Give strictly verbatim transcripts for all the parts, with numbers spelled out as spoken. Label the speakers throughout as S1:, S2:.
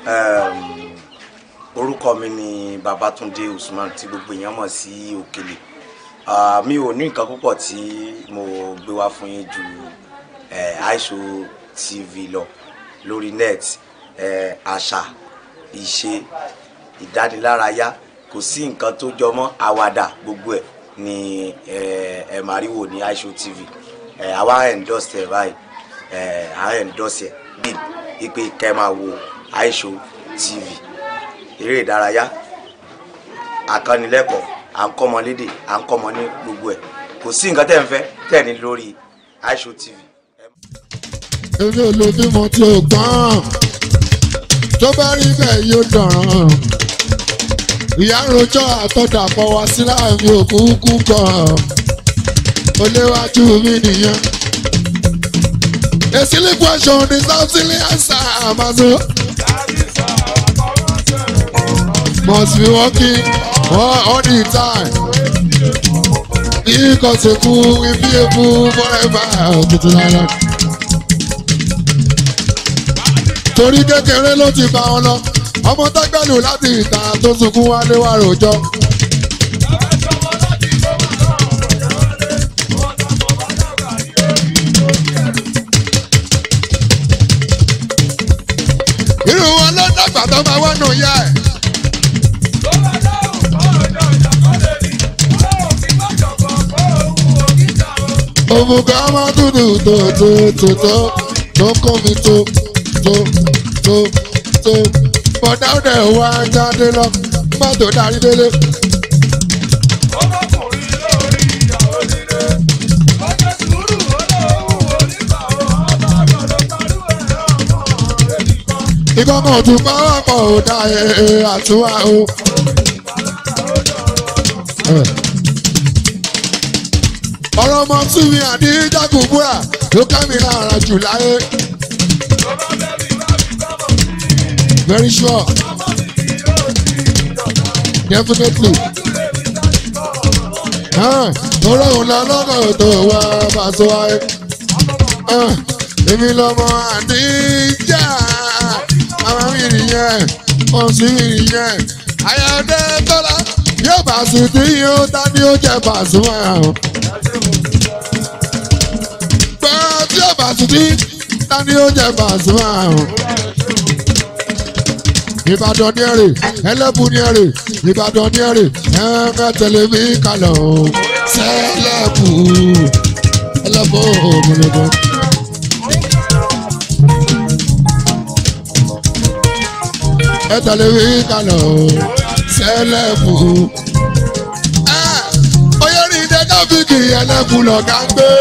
S1: Um, orúkọ mi ni Babatunde Usman tí gbogbo èèyàn mọ̀ sí Òkèlè. Uh, mi ò ní nǹkan púpọ̀ tí mo gbé wá fún yín ju iShow T V lọ lórí net. Àṣà, ìṣe, ìdánilárayá, kò sí nǹkan tó jọmọ́ àwàdà, gbogbo ẹ̀ ni ẹ máa rí wò ní iShow T V. Àwa endorse ẹ̀ báyìí, àwa endorse ẹ̀ bíi ipe kẹ́ máa wo iShow T V. Eré ìdárayá, àkànilẹ́kọ̀ọ́, à ń kọ́mọ lédè, à ń kọ́mọ ní gbogbo ẹ̀. Kò sí nǹkan tẹ́ ń fẹ́ tẹ́ ní lórí iShow T V.
S2: Èmi ò lo bímọ tí o gbọ́n, tó bá rí bẹ́ẹ̀ yóò dọ̀ràn. Ìyá rojọ́ àtọ́dàpọ̀ wá sí láàmì òkúkú kan, oléwájú mi nìyẹn. A silly question is a silly answer, Amazo. Must be working all, all the time. Because a fool will be a fool forever. Torí kékeré ló ti bá wọn lọ, ọmọ tágbàlù láti ìta tó sunkún wálé wá rojọ́. Irú wọn ló dàgbà tó máa wá nù yá ẹ̀. Òmùgọ̀ ọmọ dúdú tó tó tó tó tó kọ́ mi tó tó tó tó bọ̀dá ọ̀dẹ wa jáde lọ má tó darí délé. Ìkọ̀kọ̀ tún pàápọ̀ ò dá ẹ̀ àtúwà o. Ọ̀rọ̀ ọmọ Súnmi Àdíjà Kúbúrà ló ká mi lára jù láyé. Very sure. Definitely. Ọ̀rọ̀ òun lọ lọ́kọ̀ tó wá Paso wáyé. Èmi lọ́mọ Àdíjà. Àwọn mi nìyẹn, wọ́n sì mi nìyẹn. Ayọ̀dé Tọ́lá yóò bá sùn tí yóò ta ni ó jẹ́ Pasuma. Gbọ́n tí yóò bá sùn tí ta ni ó jẹ́ Pasuma. Ìbàdàn ní ẹ̀rẹ̀, ẹlẹ́bù ní ẹ̀rẹ̀, Ìbàdàn ní ẹ̀rẹ̀, ẹ̀ẹ́mẹ́ tẹ̀lé mi kalẹ̀ o. Sẹ́lẹ̀bù, ẹlẹ́bù òmìnirò. Ẹ tẹ̀lé mi kalẹ̀ o. Sẹ́lẹ̀bù. Oyè ní ìdẹ́ káfíìkì ẹlẹ́bù lọ̀gá ń gbé.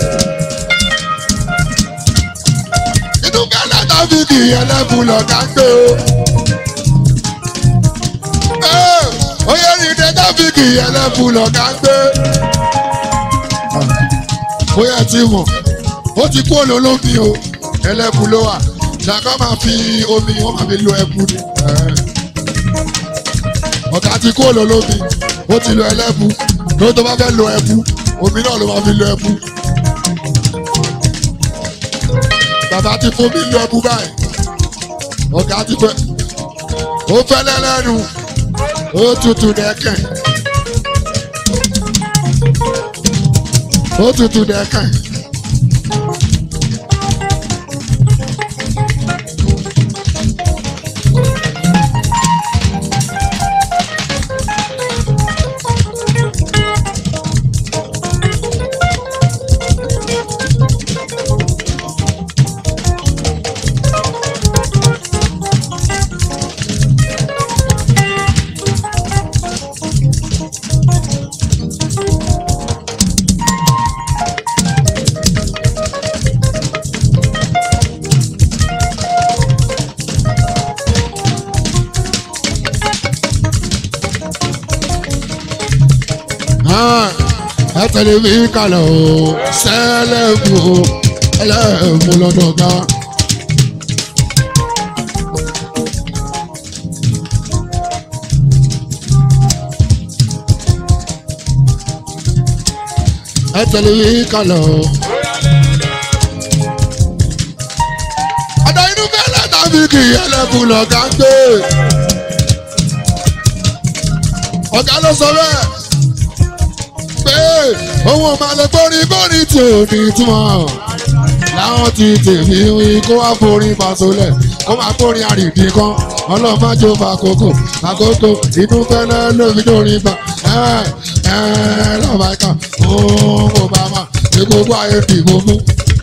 S2: Inú kẹ́lẹ́ káfíìkì ẹlẹ́bù lọ̀gá ń gbé o. Oyè ní ìdẹ́ káfíìkì ẹlẹ́bù lọ̀gá ń gbé. Bóyá tí mọ̀, ó ti kú olólómi o, ẹlẹ́bù ló wà. Ṣàkọ́ máa fi omi, wọ́n máa fi lo ẹbu ni. Ọ̀gá ti kú olólómi, ó ti lo ẹlẹ́bù. Ló tó bá fẹ́ lo ẹbu, omi náà ló máa fi lo ẹbu. Bàbá ti fún mi lo ẹbu báyìí. Ọ̀gá ti fẹ́, ó fẹ́ lẹ́lẹ́nu, ó tutù dẹ́kẹ̀. Ó tutù dẹ́kẹ̀. Ẹ tẹ̀lé mi kalẹ̀ o, Sẹ́lẹ̀bù o, ẹlẹ́bù lọ́dọ̀ ga. Ẹ tẹ̀lé mi kalẹ̀ o. ọ̀dọ̀ inú fẹ́lẹ́ tàbí kì í ẹlẹ́kùn lọ́gà ń gbé. ọ̀gá ló sọ bẹ́ẹ̀ pé òun ò máa lè gbórí gbórí tí ò ní túmọ̀ láwọn ti tèmi wí kó wá forí Pasole kó máa gbórí àrìndí kan ọlọ́mọdé fàkókò fàkókò inú fẹ́lẹ́ lómi lórí bá ẹ ẹ lọ́ba ẹ̀ka òun ò bá máa ní gbogbo ayé dìbò fún.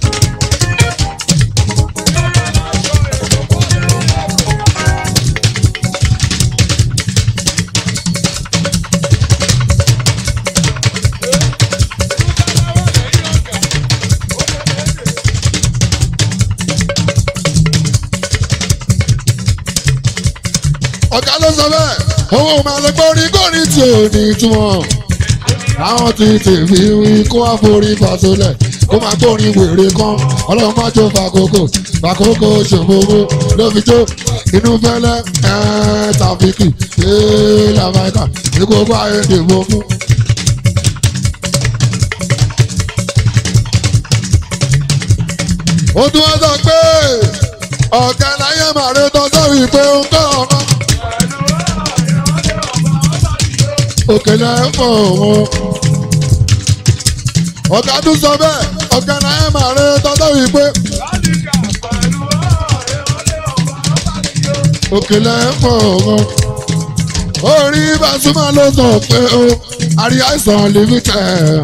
S2: ọ̀gá ló sọ bẹ́ẹ̀ owó máa lè gbórí gbórí tí ò ní túmọ̀ àwọn ti tèmi wí kó wá forí Pasole kó máa gbórí wèrè kan ọlọ́run má jó fàkókò fàkókò ṣòfòfò ló fi jó inú fẹ́lẹ́ ẹ̀ tàfíkì ẹ̀ làbáìkà ní gbogbo ayé dìbò fún. ó tún wá sọ pé ọ̀gá láyé màrí tó sọ̀rọ̀ ìpè ń kọ́ ọ̀kan. òkèlè ẹ̀fọ́ wọn. ọ̀gá tún sọ bẹ́ẹ̀ ọ̀gá náà ẹ̀ máa rẹ tọ́tọ́ yìí pé. òkèlè ẹ̀fọ́ wọn. orí Pasuma ló sọ pé ó àrí àìsàn limited.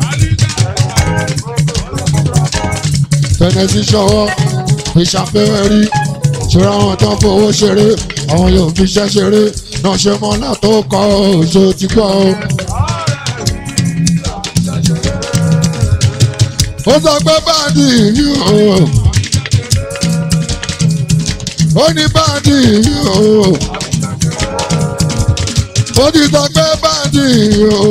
S2: tẹnẹsí ṣọwọ́ fi ṣàfihàn rí ṣọ́ra àwọn tó ń fowó ṣeré àwọn yóò fi ṣẹ́ ṣeré náà ṣe mọ́ náà tó kọ́ òṣò ti gbọ́ o. ó sọ pé báàdì yìí o ó ní báàdì yìí o ó ti sọ pé báàdì yìí o.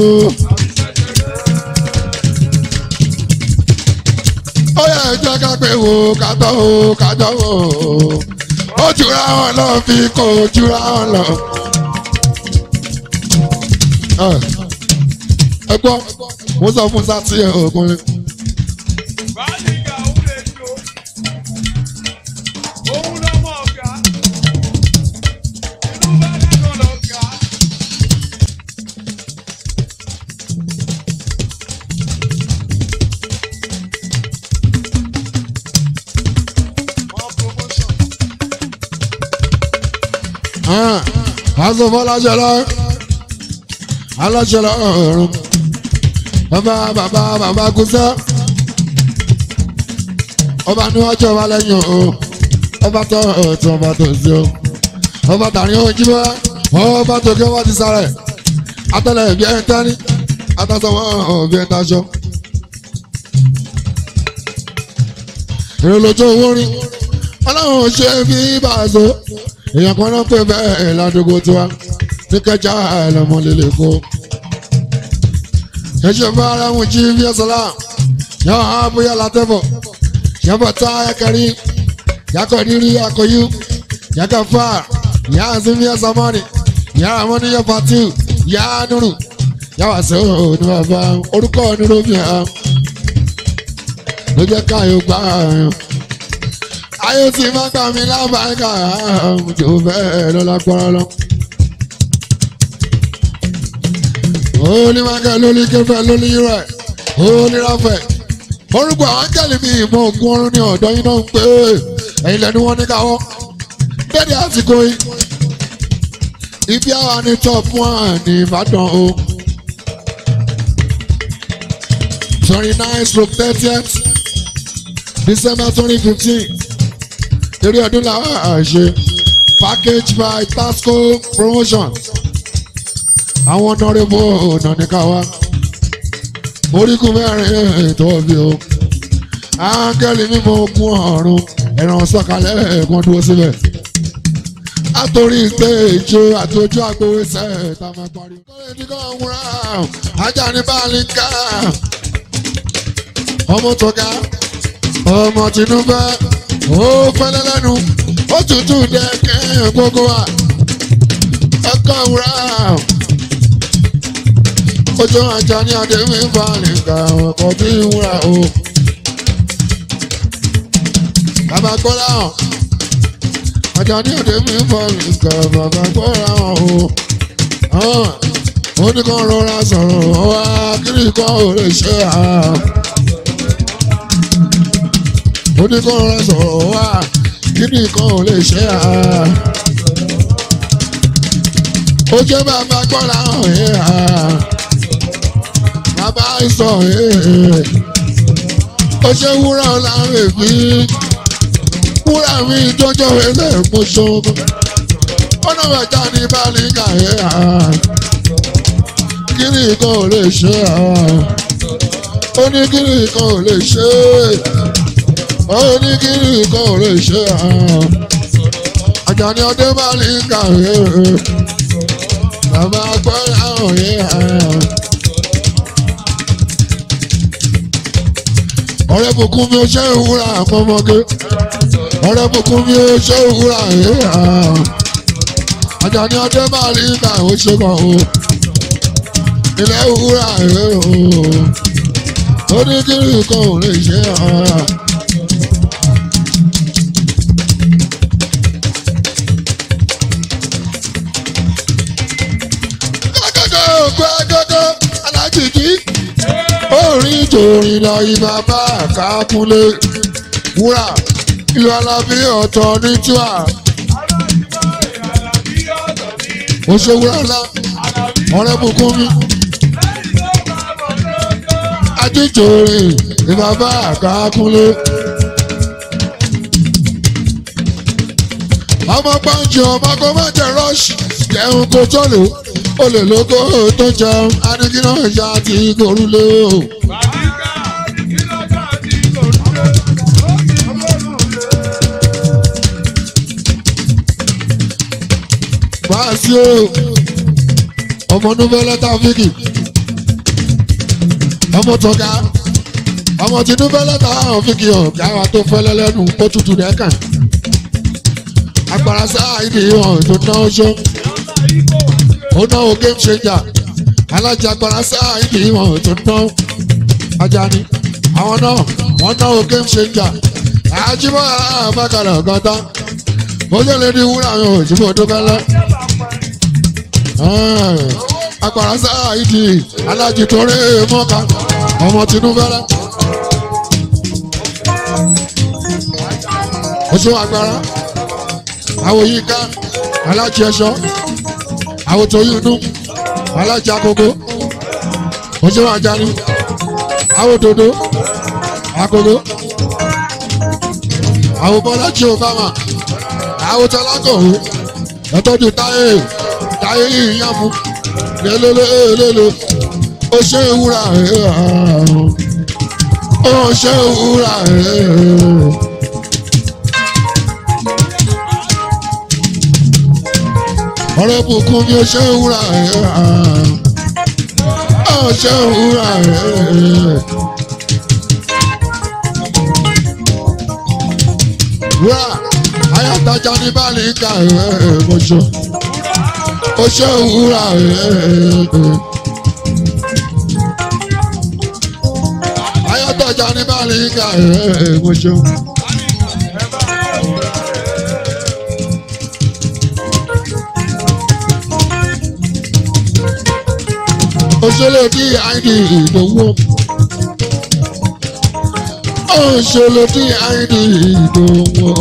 S2: ó yẹ jẹ́ ká pé wo kàtọ́ o kàtọ́ o ó jura wọn lọ fi kó jura wọn lọ. ẹ gbọ́ mo sọ fún sátì ẹ̀ ọkùnrin. aṣọ fọláṣẹlẹ aláṣẹlẹ ọrùn bàbá bàbá bàbá kúṣẹ ọba níwájú ọba lẹ́yìn o ọba tó ọtún ọba tó sí o ọba tàrí ojú bá ọba tó kí wọn ti sáré atẹlẹ bí ẹ ń tẹni atasọwọ bí ẹ ń taṣọ. ìrọ̀lọ́jọ́ owó rí ọlọ́run ṣe bí bàṣọ èèyàn kan náà pè bẹ́ẹ̀ ládùúgbò tiwa ní kẹjà ẹlẹ́mọ lélẹ̀ kó. ẹ̀ṣẹ̀ bá ara wọn jí bí ẹ̀sọ́lá yàrá àbúyá látẹ̀bọ̀ yàbọ̀ tá ẹ̀kẹ́rì yàkọ̀ rírí akọ̀yú yàkọ̀ fà yàrá sinmi ẹ̀sọ́ mọ́ni yàrá mọ́ni yẹ fatiu yàrá nùrù yàrá sẹ́wọ̀n ní bàbá orúkọ nínú mi hàn ló jẹ́ káyọ̀ gbà yàn. ayé tí má gbà mí lábàáká tó bẹ́ẹ̀ lọ́la gbọ́rọ́ lọ. onímọ̀kẹ́ lórí kẹfẹ́ lórí rẹ̀ onírafẹ́ orúkọ àwọn jẹ́lì mi ìmọ̀ ògùn ọrùn ní ọ̀dọ́ yín náà ń pè é ẹ̀yin lẹ́nu wọn ní káwọ́ dédé àsìkò yìí ibi àwa ní top one ní Ìbàdàn o twenty nine stroke thirtieth December twenty fifteen eré ọdún làwọn àṣe package by Tasco promotions àwọn ọ̀nàrẹ́bù ọ̀nàníkàwá orígun mẹ́rin ètò ọ̀bí o áńgẹ́lì mímọ́ ogun ọ̀run ẹ̀ràn sọ̀kalẹ̀ ẹ̀gbọ́n dúró síbẹ̀ àtòrí stéèjì àti ojú àgbówésẹ̀ tá a máa parí. kọ́lé ní kò ń wúra ajá ní báàlì ká ọmọ tó ga ọmọ Tinubu ó fẹ́lẹ́ lẹ́nu ó tutù dẹ́kẹ́ gbogbo wa ẹ̀kọ́ wúra ojú ajá ní adéwì báàlì ká ọkọ̀ bí wúra o. bàbá gbọ́dọ̀ Àjàní òde mi fọ́ mi kà bàbá gbọ́ra wọn o. Ó ní kàn rọra sọ̀rọ̀ wá kiri kan ò lè ṣe à. Ó ní kàn rọra sọ̀rọ̀ wá kiri kan ò lè ṣe à. Ó jẹ́ bàbá gbọ́ra wọn yẹn à. Bàbá sọ yẹn. Ó ṣe wúrà láwọn èbí. Wúrà mi jọjọ ẹlẹ́ mo ṣoògùn. Ọ̀nà bàjá ní Bálíkà yẹn à. Kíni kan ò lè ṣe à. Ó ní kíni kan ò lè ṣe. Ó ní kíni kan ò lè ṣe à. Àjàní ọdẹ Bálíkà yẹn. Bàbá gbọ́dọ̀ àwọn yẹn à. Ọ̀rẹ́ bùkún mi ó ṣe ìwúrà àpọ̀mọ́gé. Ọ̀rẹ́ bùkún mi ó ṣe ìwúrà yẹn à. Àjàní ọdẹ Bálíkà ó ṣe kàn ó. Ilé ìwúrà yẹn ó. Ó ní kíni kan ò lè ṣe à. Gbẹ́gẹ́gẹ́ alájìjí orin torin lọ ibà bá àkákúnlé wúrà ìlú Alábí ọ̀tọ̀ ní tíwà. Ó ṣe wúrà ńlá ọ̀rẹ́ bùkún mi. Ajítorin ibà bá àkákúnlé. Ọmọ pàǹjì ọmọ kò má jẹ rọ́ọ̀ṣì jẹun kó tó lò. Olè lóko tó jẹun, adigunà ìyá ti gorúlé o. Báàsì o, ọmọ Núfẹ́lẹ́ Táfíkì, ọmọ Tọ́ka, ọmọ tí Núfẹ́lẹ́ Táfíkì ọ̀gá wa tó fẹ́lẹ́ lẹ́nu ó tutù dẹ́kàn. Agbára sáà ìdí ìwọ̀n tó náà ṣó. Ó náwó game changer alájàgbára sáà ìdí ìwọ̀n tó ná Àjàní àwọn náà wọ́n náwó game changer àjíbọ̀ àbákalẹ̀ ọ̀gọ́ta bóyá lè di wúrà yóò jíbọ̀ tó fẹ́lẹ́ agbára sáà ìdí alájìtorí mọ́ka ọmọ Tinúfẹ́lẹ́ oṣù agbára àwọn yìí ká alájì ẹ̀ṣọ́ àwọn tó yún inú alájà kókó ojú Àjàní àwọn òdòdó àkókó àwọn Bọ́lájí Obama àwọn tọ́lákọ̀wé ẹ̀tọ́jú táyé táyé yìí yá fún lélélélélé ó ṣe ìwúrà ó ṣe ìwúrà ọ̀rẹ́ bùkún mi ó ṣe wúrà ẹ̀ ó ṣe wúrà ẹ̀ wúrà ayátajà ní Bálíkà ẹ̀ mo ṣe ó ṣe wúrà ẹ̀ ayátajà ní Bálíkà ẹ̀ mo ṣe. Òṣèlè tí àìdí ìdòwò. Òṣèlè tí àìdí ìdòwò.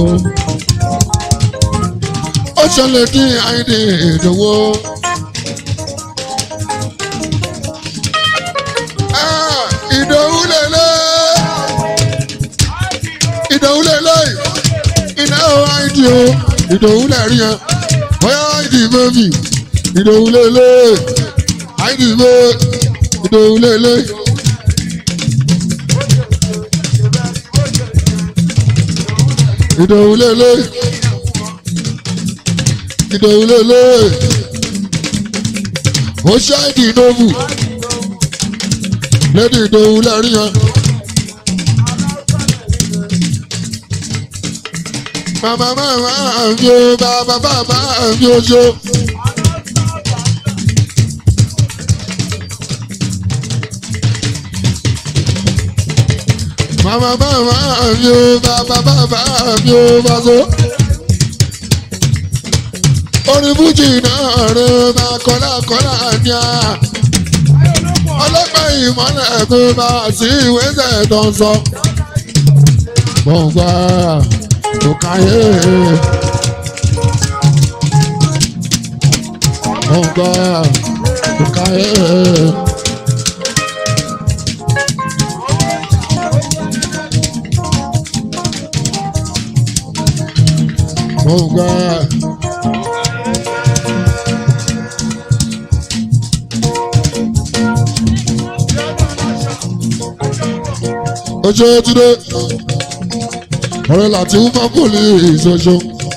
S2: Òṣèlè tí àìdí ìdòwò. Ìdòwú lélẹ̀. Ìdòwú lélẹ̀. Iná àìdí o. Ìdòwú lẹ́rí yẹn. Bóyá àìdí bébì. Ìdòwú lélẹ̀. Àìdí ìwé ìdòwú lélẹ̀. Ìdòwú lélẹ̀. Ìdòwú lélẹ̀. Ó ṣe àìdí ìdòwú. Lédi ìdòwú lẹ́rí yẹn. Màmá màmá mi ò bàbá bàbá mi ò ṣe. Mama mama mi o baba baba mi o bazo orin fújì náà rẹ̀ máa kọ́lá kọ́lá ní à. ọlọ́pàá ìmọ̀lẹ̀ tó bá sí ìwé tẹ̀ tó ń sọ. gbọ̀ngbà tó káyé. gbọ̀ngbà tó káyé. gbọ̀ngbà. ojú ojúde ọ̀rẹ́ láti wúfọ́ pòlì ìṣoṣo.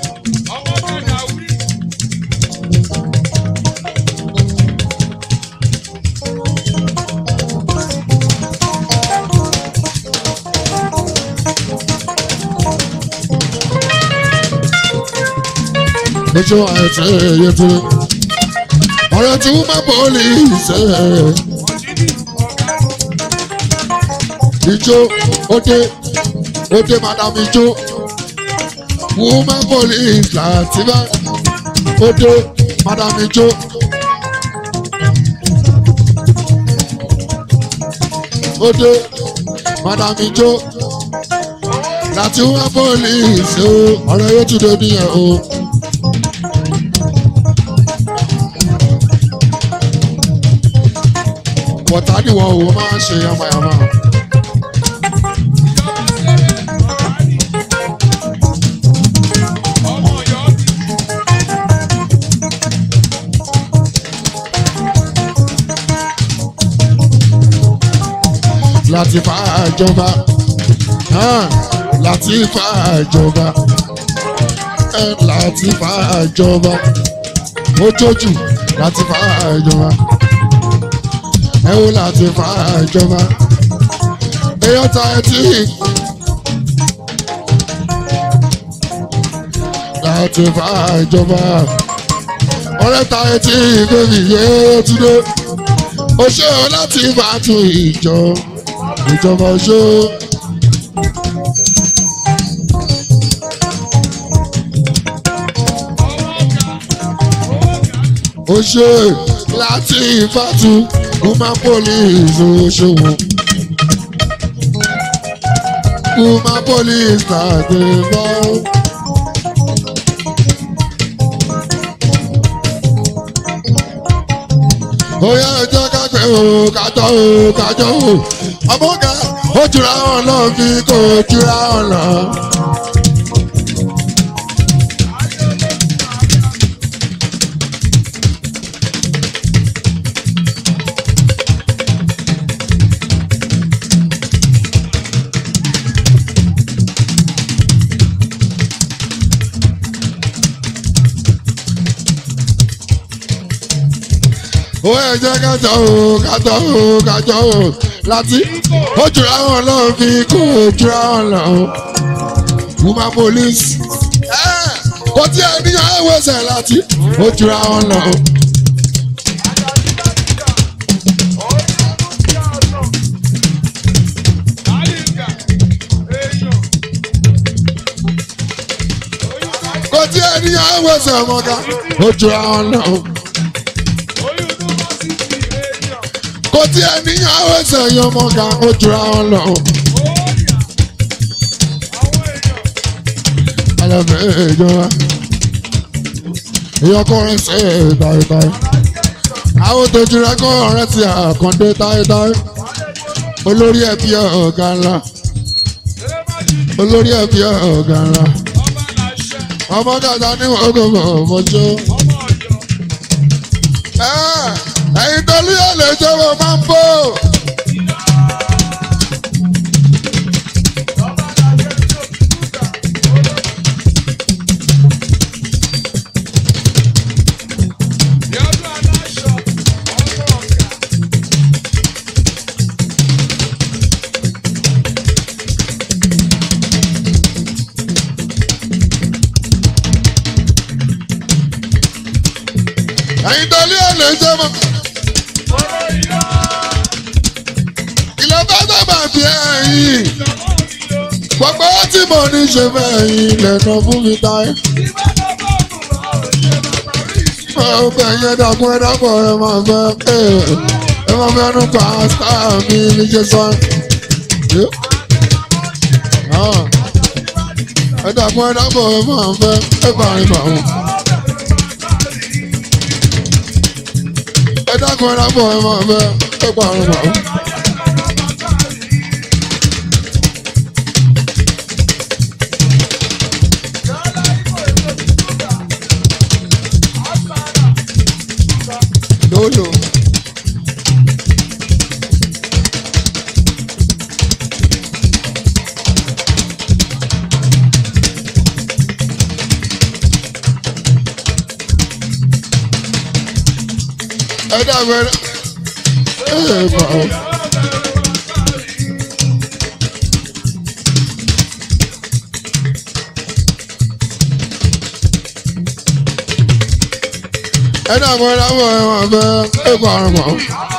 S2: ojú àìsàn èyí tó ọ̀rẹ́ tí wúfọ́ pòlì ìṣe. Ijo, ode, ode madam Ijo, woman police Latifa, ode madam Ijo, ode madam Ijo, Latifa police o, ọ̀rẹ́ yóò tún dé níyẹn o. Bọ̀tá ni wọ́n ò máa ń ṣe yamayama. Láti fa ìjọba láti fa ìjọba láti fa ìjọba ojójú láti fa ìjọba ẹ wo láti fa ìjọba èèyàn ta ẹtí láti fa ìjọba ọ̀rẹ́ ta ẹtí bébì yéé túndé ó ṣe ọ láti fa tún ìjọ. Ìjọba oṣó. Oṣó láti ìfàtú woman police oṣòwò. Woman police tàbí bọ́. Bóyá ẹjọ́ kápẹ́ o, kájọ́ o, kájọ́ o. Ọmọga ó jura wọn lọ fi kó jura wọn lọ. Ó ẹ̀jẹ̀ kájọ́ o, kájọ́ o, kájọ́ o. Láti ó jura wọn lọ fi kó jura wọn lọ. Woman police kò tí ẹ níyàn ẹwẹsẹ láti ó jura wọn lọ. Kò tí ẹ níyàn ẹwẹsẹ ọmọga ó jura wọn lọ. Kò tí ẹnìyàn àwọn ẹsẹ̀ yan mọ́ga ó jura wọn lọ. Alẹ́fẹ́ ìjọba ìyọkọrin ṣe táyétáyé. Àwọn tó jura kọ́ ọ̀rẹ́ ti àkàndé táyétáyé. Olórí ẹbí ọ̀gá ńlá. Olórí ẹbí ọ̀gá ńlá. Ọmọ gàdá ní ọgọ́gọ́ ọmọjọ́. Ẹ̀yin tó lé ọ̀lẹ́ ìjọba máa ń bò. Ẹ̀yin tó lé ọ̀lẹ́ ìjọba. Bí ẹ̀yin gbogbo tí mo ní ṣe fẹ́ ẹ̀yin lẹ́nu fún mi táyé. ọbẹ̀ yẹn dàgbọ́n ẹ dàgbọ́ ẹ máa fẹ́ ẹ máa fẹ́ nu pàṣẹ mi ní ṣe sọ. ẹ dàgbọ́n ẹ dàgbọ́ ẹ máa fẹ́ ẹ parí bàwọn. ẹ dàgbọ́n ẹ dàgbọ́ ẹ máa fẹ́ ẹ parí bàwọn. Lolo. Ẹ dàgbẹ́ ẹ bá ọ. Ẹ dàgbọ́ ẹ dàgbọ́ ẹ máa fẹ́ ẹ pa ọ̀rọ̀ mọ́.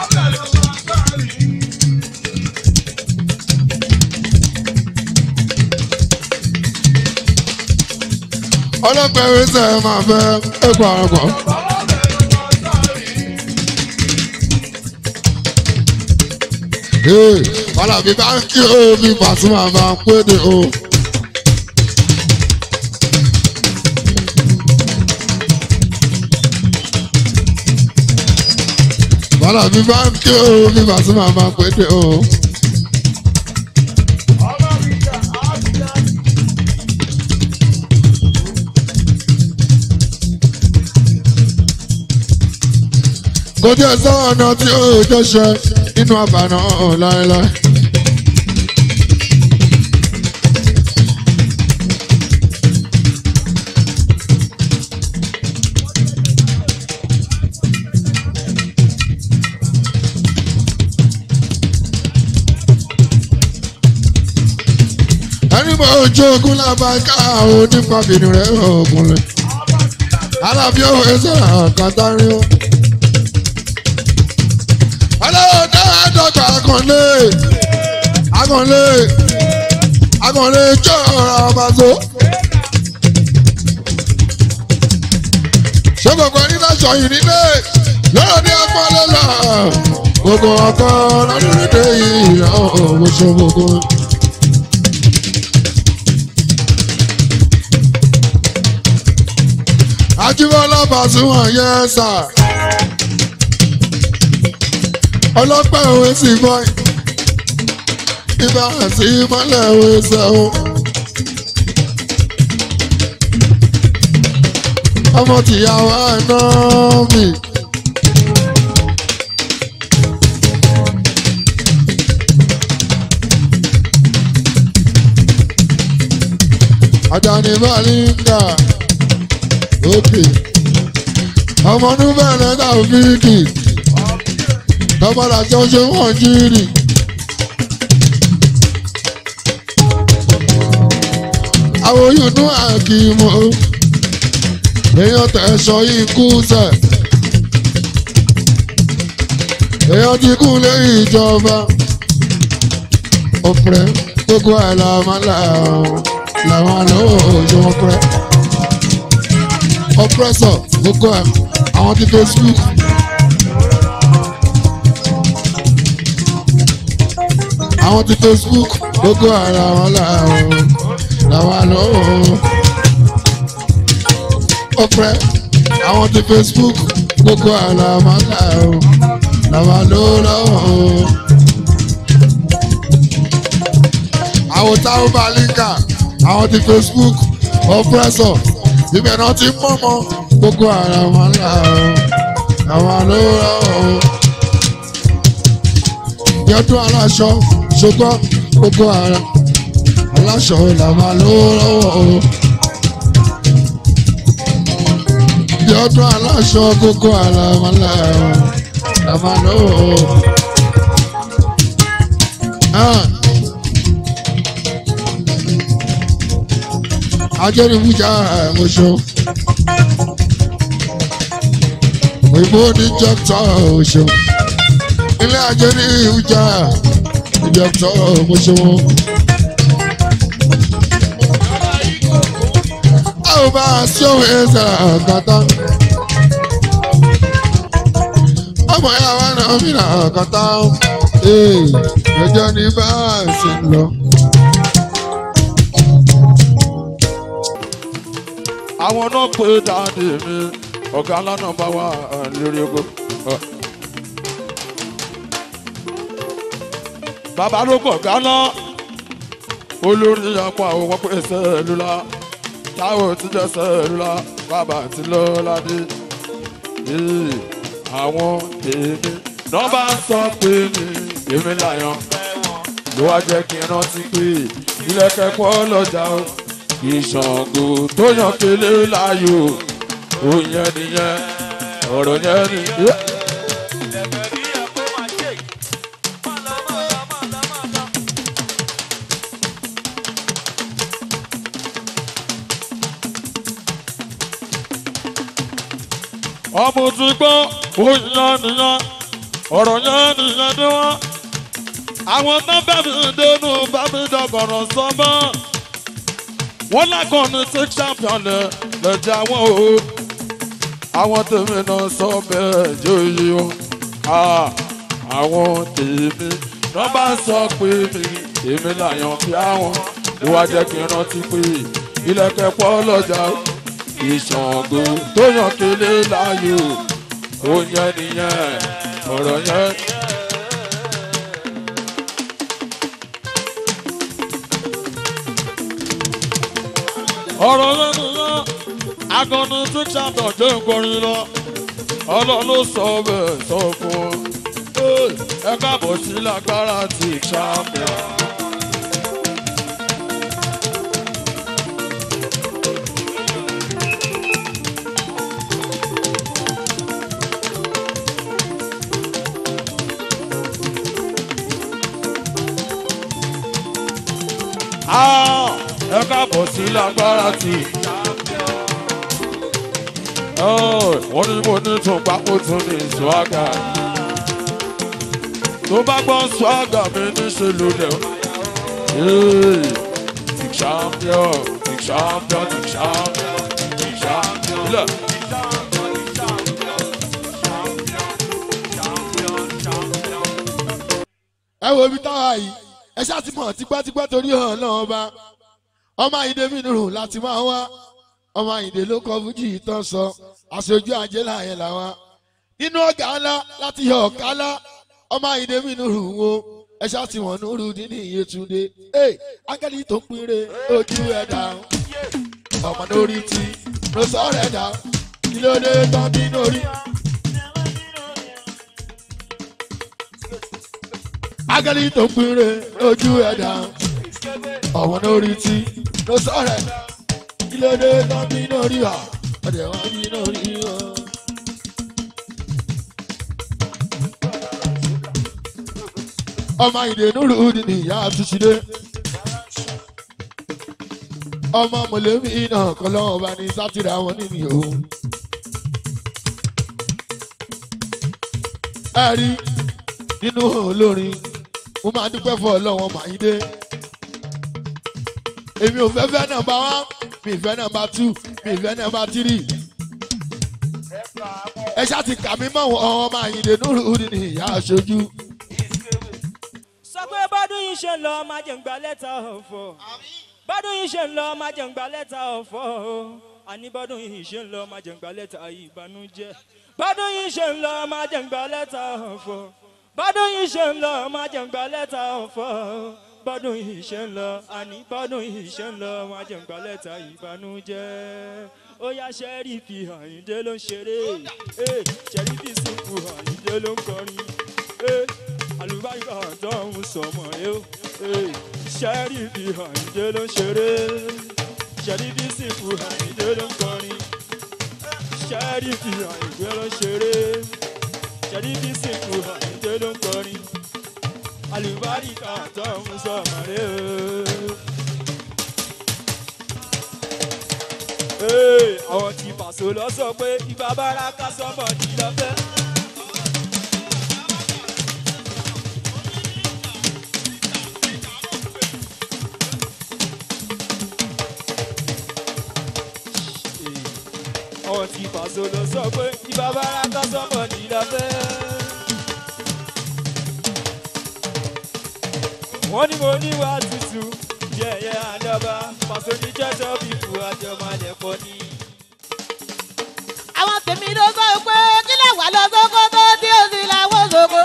S2: Ọlọ́pàá ẹ̀rí sẹ́ ẹ máa fẹ́ ẹ pa ọ̀rọ̀ mọ́. Wàhálà mi bá ń kí o mi Pasuma máa ń péde o. Wàhálà mi bá ń kí o mi Pasuma máa ń péde o. Kò jẹ́ sọ́wọ́n náà tí ó jọ ṣe nínú àbànà láéláé. Ẹni mọ ojú ogun lábàáká àwọn nípa bìnrin rẹ̀ ògùnlẹ̀. Alábí òwe ẹsẹ̀ àkàtàrí o. Ọlọ́dẹ àdọ́gba akànlé akànlé akànlé jọ ọ̀rọ̀ ọbaṣọ. Ṣé gbogbo ẹni láṣọ yìí nílé lọ́rọ̀ ní apọ́lẹ́ lọ? Gbogbo ọkọ lọ́dún lédè yìí ọ̀hún ṣe gbogbo. Ajíbọ́lá Pasuma yẹn sà. Ọlọ́pàá òwe sì bọ́ ibà àti ìmọ̀lẹ̀ òwe sẹ́wọ̀n. Ọmọ tìyàwó àná mi. Àjàní Bálíńgà òkè ọmọ núbẹ̀rẹ̀ Tàòfíìkì. Tọ́bọ̀dà tí ó ṣe wọ́n jíìrì. Àwọn oyúnú àkìmọ̀ èèyàn tẹ̀sọ̀ ikú sẹ̀. Èèyàn ti kú lé ìjọba. Ọ̀pẹ̀rẹ̀ gbogbo ẹ̀ làwọn làwọn lọ́wọ́ òjò ọ̀pẹ̀rẹ̀. Ọ̀pẹ̀sọ̀ gbogbo ẹ̀ àwọn ti Facebook. Àwọn ti Facebook gbogbo ara wọn làwọn làwọn lọ́wọ́. Ọ̀pẹ àwọn ti Facebook gbogbo ara wọn làwọn làwọn lọ́wọ́. Àwọn táwọn Bálíńgà àwọn ti Facebook Oppressor ibẹ̀ náà ti mọ̀mọ́ gbogbo ara wọn làwọn làwọn lọ́wọ́. Yọdún aláṣọ ṣùgbọ́n gbogbo ara aláṣọ làwọn lọ́wọ́. Yọdún aláṣọ gbogbo ara wọn làwọn lọ́wọ́. Ajẹ́rìíwújà ẹ̀mọ́ṣọ́ òyìnbó ní jọ́tọ̀ ọ̀ṣọ́ ilé Ajẹ́rìíwújà ìjọ́tọ̀ ọ̀ṣọ́. A ò bá a ṣọ́wọ́ ẹ̀sẹ̀ àgàtà ọmọ ya wa náà mi nà kàtà ẹjọ́ ní bá a ṣe ń lọ.
S3: àwọn náà pé dáadé mi ọ̀gá lánàá bá wà lórí oko. bàbá ló gbọ̀ gánà olórí apá àwọn pé sẹ́ẹ̀lúlá táwọn ti jẹ́ sẹ́ẹ̀lúlá bàbá ti lọ́ládé. àwọn tèmi náà bá ń sọ pé mi èmi làyàn ló wá jẹ́ kí n rántí pé ilé kẹ́kọ̀ọ́ lọ́jà o ìṣàngó tó yàn kélé láàyò òyìn nìyẹn ọ̀rọ̀ yẹn nìyẹn. ọmọ tí gbọ́ òyìn nìyẹn ọ̀rọ̀ yẹn nìyẹn ni wọ́n. àwọn tó bá mi dénú bá mi dọ̀gọ̀rọ̀ sọ́mọ́ wọ́n lákọ̀ọ́nù tí champion lẹ̀ lẹ́jẹ̀ àwọn o. àwọn tèmi náà sọ bẹ́ẹ̀ jẹ́ òye o. àwọn tèmi náà bá sọ pé mi èmi làyàn fi àwọn ìwà jẹ́ kí n rántí pé ilẹ̀kẹ̀ pọ̀ lọ́jà ìṣàngó tó yàn kélé láàyò ó yẹn nìyẹn ọ̀rọ̀ yẹn. ọ̀rọ̀ lẹ́nu yẹn akọni tí champion jẹ́ nkọrin lọ ọlọ́run ló sọ bẹ́ẹ̀ sọ fún ọ ẹ káàbọ̀ sí lágbára ti champion. ẹ káàbọ̀ sí lágbára ti wọ́n ní mo ní tún pápó tún ní swaga tó bá gbọ́ swaga mi ní ṣe lulẹ̀ ti champion ti champion ti champion ti champion.
S2: ẹ wo ibi táwa yìí ẹ ṣáà ti mọ̀ tipẹ́tipẹ́ torí hàn náà ọba ọmọ Àyìndé mi nùrù láti máa wá ọmọ Àyìndé ló kọ fújì tán sọ aṣojú ajé láàyè làwọn nínú ọgá ńlá láti yọ ọ̀ká ńlá ọmọ Àyìndé mi nùrù wo ẹ ṣáà ti wọ̀n nùrù nínú Yétúndé ẹ ángẹ́lì tó ń pínre ojú ẹ̀ dá ọmọ lórí tí ló sọ rẹ̀ dá kí ló dé tán bí lórí. ángẹ́lì tó ń pínre ojú ẹ̀ dá ọmọ lórí tí ló sọ rẹ̀ dá kí ló dé tán bí lórí wa ọ̀dẹ̀ wọn bí lórí wa. ọmọ Àyìndé nùrù ní ìyá àtúnṣe ọmọ mọ̀lẹ́bí náà kọ́ lọ́wọ́ bá ní sátìrì àwọn nínú o. ẹ rí nínú olórin mo máa dúpẹ́ fún ọlọ́wọ́n Àyìndé èmi ò fẹ́ fẹ́ nọ́mbà one mi fẹ́ nọ́mbà two mi fẹ́ nọ́mbà three ẹ ṣáà ti kà mí mọ́ ọmọ Àyìndé nùrù ní ìyá aṣojú.
S4: sọ pé bọ́dún yìí ṣe ń lọ máa jẹ̀ ń gba lẹ́tà ọ̀fọ̀ bọ́dún yìí ṣe ń lọ máa jẹ̀ ń gba lẹ́tà ọ̀fọ̀ àní bọ́dún yìí ṣe ń lọ máa jẹ̀ ń gba lẹ́tà ìbànújẹ́ bọ́dún yìí ṣe ń lọ máa jẹ̀ ń gba lẹ́tà ọ̀fọ̀ bọ́dún yìí ṣe ń lọ máa jẹ̀ ń gba lẹ́tà ọ̀fọ̀ bọ́dún yìí ṣe ń lọ àní bọ́dún yìí ṣe ń lọ máa jẹ̀ ń gba lẹ́tà ìbànújẹ́ ó yá Ṣẹ́rífì Àyìndé ló ń ṣeré Ṣẹ́rífì Síkù Àyìndé ló ń kọrin àlùbáríkà tó ń sọmọ ẹ o Ṣẹ́rífì Àyìndé ló ń ṣeré Ṣẹ́rífì Síkù Àyìndé ló ń kọrin Ṣẹ́rífì Àyìndé ló ń ṣeré Ṣẹ́rífì Síkù Àyìndé ló ń kọrin àlùbáríkà tó ń sọmọ ẹ o. àwọn tí Paso lọ sọ pé ibà bára ká sọmọ ní lọ́fẹ́. àwọn tí Paso lọ sọ pé ibà bára ká sọmọ ní lọ́fẹ́. wọ́n ní mo ní wá tutù yẹ̀yẹ́ àdàbà pàṣẹ ní jẹ́jọ́ bíbu àjọmọ̀lẹ̀ pọ̀ ní.
S5: àwọn tèmi ló sọ pé kí lè wà lọ sóko tó tí ó sì làwọn sòkò.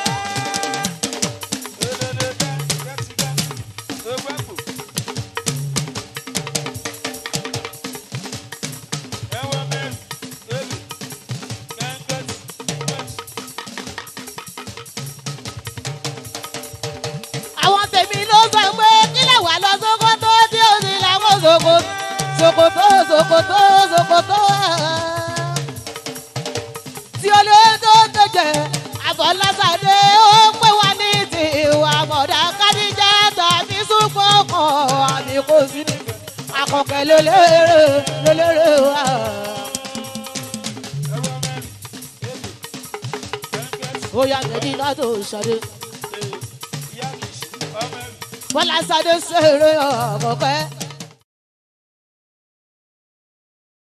S5: àwọn tèmi ló sọ pé kí lè wà lọ sóko tó tí ó sì làwọn sòkò. Sokoto, Sokoto, Sokoto. Tí olóòtú tó jẹ àbọ̀lásàdé ó pé wá ní tiwa mọ̀dá kádíjà tàbí súnmọ́ kan àmì kò sí níbẹ̀. Àkọ́kẹ́ lélẹ́rẹ́ lélẹ́rẹ́ wá. Ó yá tẹ̀lé látò ṣadé. Bọ́lá ṣadé ṣeré ọ̀kọ̀kẹ́.